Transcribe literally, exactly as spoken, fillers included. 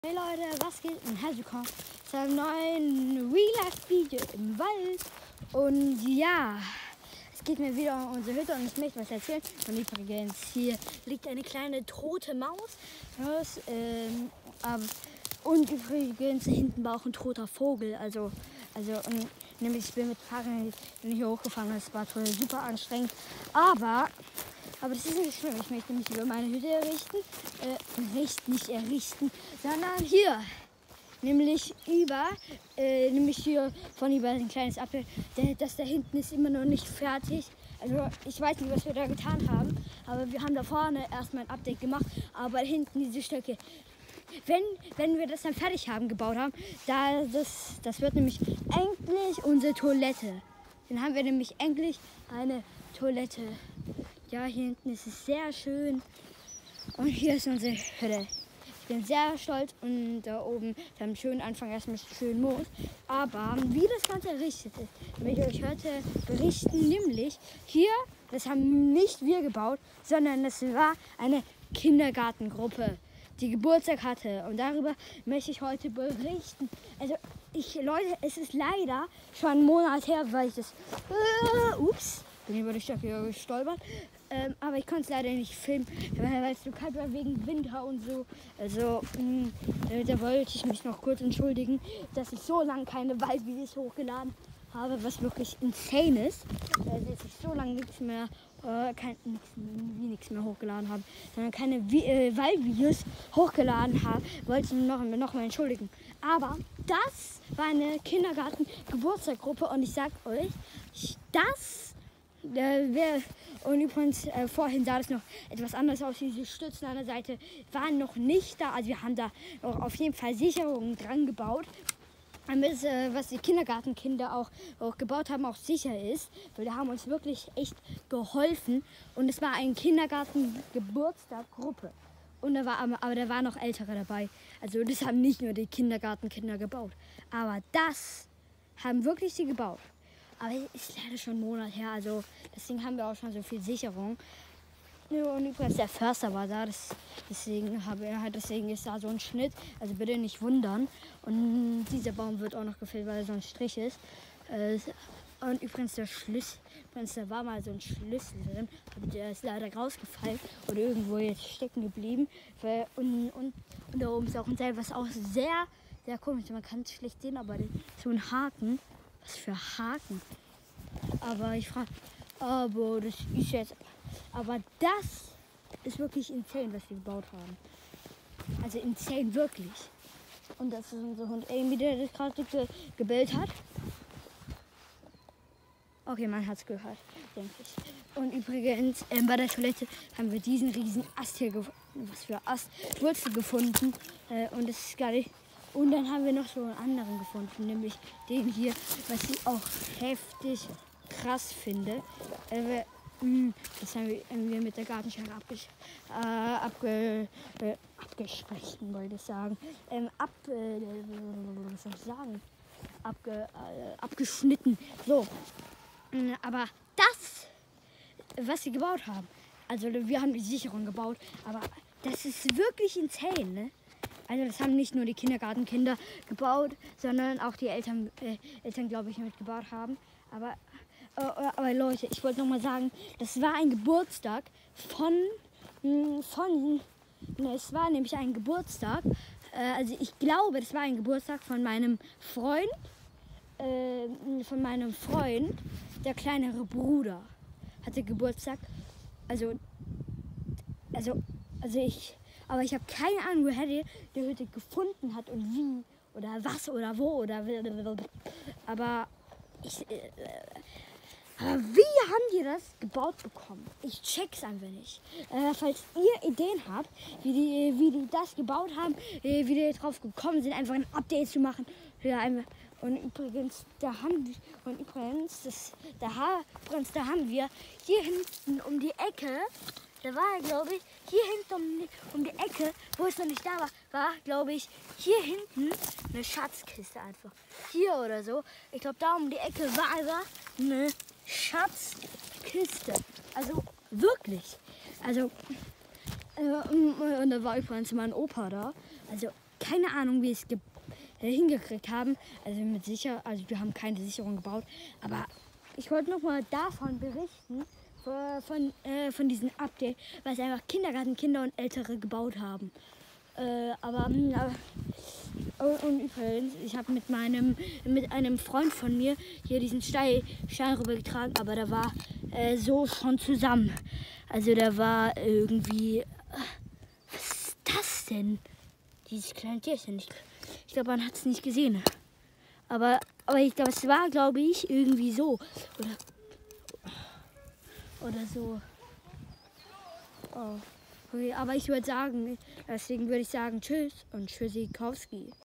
Hey Leute, was geht? Und herzlich willkommen zu einem neuen Real-Life-Video im Wald. Und ja, es geht mir wieder um unsere Hütte und ich möchte was erzählen. Und übrigens, hier liegt eine kleine tote Maus. Maus ähm, ähm, und übrigens hinten war auch ein toter Vogel. Also, also und, nämlich ich bin mit Fahrrad hier hochgefahren. Das war toll, super anstrengend. Aber... Aber das ist nicht schlimm. Ich möchte mich über meine Hütte errichten. Äh, richten, nicht errichten, sondern hier. Nämlich über, äh, nämlich hier von über ein kleines Apfel. Das da hinten ist immer noch nicht fertig. Also ich weiß nicht, was wir da getan haben. Aber wir haben da vorne erstmal ein Update gemacht. Aber hinten diese Stöcke. Wenn, wenn wir das dann fertig haben, gebaut haben, da das, das wird nämlich endlich unsere Toilette. Dann haben wir nämlich endlich eine Toilette. Ja, hier hinten ist es sehr schön. Und hier ist unsere Hütte. Ich bin sehr stolz und da oben, wir haben schönen Anfang erst mit schön Moos. Aber wie das Ganze errichtet ist, will ich euch heute berichten. Nämlich hier, das haben nicht wir gebaut, sondern das war eine Kindergartengruppe, die Geburtstag hatte. Und darüber möchte ich heute berichten. Also ich, Leute, es ist leider schon einen Monat her, weil ich das... Äh, ups, bin über die Stöcke gestolpert. Ähm, aber ich konnte es leider nicht filmen, weil es so kalt war wegen Winter und so. Also mh, da wollte ich mich noch kurz entschuldigen, dass ich so lange keine Waldvideos hochgeladen habe, was wirklich insane ist. Äh, dass ich so lange nichts mehr, äh, kein, nix, wie nichts mehr hochgeladen habe, sondern keine Vi äh, Waldvideos hochgeladen habe, wollte ich mich noch, noch mal entschuldigen. Aber das war eine Kindergarten-Geburtstagsgruppe und ich sag euch, das Äh, wer, und übrigens, äh, vorhin sah das noch etwas anders aus. Diese Stützen an der Seite waren noch nicht da. Also wir haben da noch auf jeden Fall Sicherungen dran gebaut. Damit, äh, was die Kindergartenkinder auch, auch gebaut haben, auch sicher ist. Weil die haben uns wirklich echt geholfen. Und es war eine Kindergarten-Geburtstagsgruppe. Und da war aber, aber da waren noch Ältere dabei. Also das haben nicht nur die Kindergartenkinder gebaut. Aber das haben wirklich sie gebaut. Aber es ist leider schon einen Monat her, also deswegen haben wir auch schon so viel Sicherung. Und übrigens der Förster war da, das, deswegen, habe, deswegen ist da so ein Schnitt, also bitte nicht wundern. Und dieser Baum wird auch noch gefällt, weil er so ein Strich ist. Und übrigens der Schlüssel, übrigens da war mal so ein Schlüssel drin, aber der ist leider rausgefallen oder irgendwo jetzt stecken geblieben. Und, und, und da oben ist auch ein Seil, was auch sehr, sehr komisch ist. Man kann es schlecht sehen, aber so ein Haken. Was für Haken. Aber ich frage, aber das ist jetzt, aber das ist wirklich insane, was wir gebaut haben. Also insane, wirklich. Und das ist unser Hund Amy, der das gerade ge gebellt hat. Okay, man hat es gehört, denke ich. Und übrigens, äh, bei der Toilette haben wir diesen riesen Ast hier gefunden. Was für Ast, Wurzel gefunden. Äh, und das ist gar nicht. Und dann haben wir noch so einen anderen gefunden, nämlich den hier, was ich auch heftig krass finde. Äh, mh, das haben wir, haben wir mit der Gartenschere abges äh, abge äh, abgesprochen, wollte ich sagen. Ähm, ab, äh, was soll ich sagen? Abge äh, abgeschnitten. So. Aber das, was sie gebaut haben, also wir haben die Sicherung gebaut, aber das ist wirklich insane, ne? Also das haben nicht nur die Kindergartenkinder gebaut, sondern auch die Eltern, äh, Eltern glaube ich, mitgebaut haben. Aber, äh, aber Leute, ich wollte noch mal sagen, das war ein Geburtstag von, mh, von, ne, es war nämlich ein Geburtstag, äh, also ich glaube, das war ein Geburtstag von meinem Freund, äh, von meinem Freund, der kleinere Bruder hatte Geburtstag. Also, also, also ich... Aber ich habe keine Ahnung, woher die die Hütte gefunden hat und wie oder was oder wo oder aber ich äh, aber wie haben die das gebaut bekommen? Ich check's einfach nicht. Äh, falls ihr Ideen habt, wie die wie die das gebaut haben, wie die drauf gekommen sind, einfach ein Update zu machen. Ja, einfach. Und übrigens, da haben wir, und übrigens, das, da, übrigens, da haben wir hier hinten um die Ecke. Da war, glaube ich, hier hinten um die, um die Ecke, wo es noch nicht da war, war, glaube ich, hier hinten eine Schatzkiste einfach. Hier oder so. Ich glaube, da um die Ecke war einfach eine Schatzkiste. Also wirklich. Also, äh, und da war übrigens mein Opa da. Also, keine Ahnung, wie wir es ge äh, hingekriegt haben. Also mit sicher, also wir haben keine Sicherung gebaut. Aber ich wollte noch mal davon berichten, von, von, äh, von diesem Update, was einfach Kindergartenkinder und Ältere gebaut haben. Äh, aber, aber und, und übrigens, ich habe mit meinem mit einem Freund von mir hier diesen Stein, Stein rübergetragen, aber da war äh, so schon zusammen. Also da war irgendwie, äh, was ist das denn? Dieses kleine Tierchen. Ich, ich glaube, man hat es nicht gesehen. Aber, aber ich glaube, es war, glaube ich, irgendwie so. Oder, oder so. Oh. Okay, aber ich würde sagen, deswegen würde ich sagen, tschüss und Tschüssikowski.